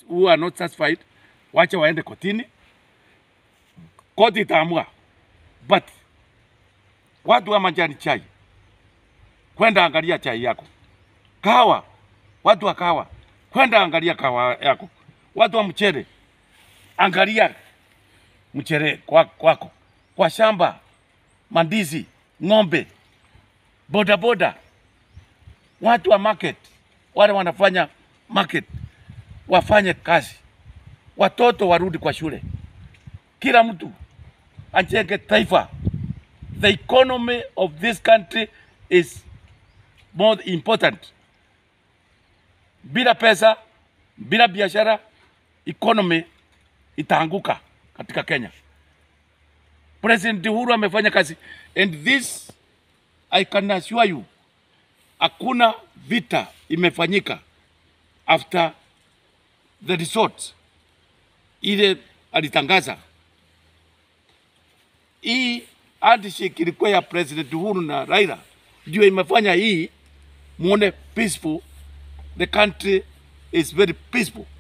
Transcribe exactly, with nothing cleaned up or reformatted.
who are not satisfied, wacha waende kotini. Koti itaamua. But watu wa majani chai, kwenda angalia chai yako. Kahawa, watu wa kahawa, kwenda angalia kahawa yako. Watu wa mchere, angalia mchere kwako. Kwa shamba, mandizi, ng'ombe, boda boda. Watu wa market, wale wanafanya market, wafanye kazi. Watoto warudi kwa shule. Kila mtu ajenge taifa. The economy of this country is more important. Bila pesa, bila biashara, economy itaanguka katika Kenya. President Uhuru amefanya kazi, and this I can assure you, hakuna vita imefanyika after the resort ile alitangaza. Hii handshake ilikuwa ya President Uhuru na Raila, ndio imefanya hii muone peaceful. The country is very peaceful.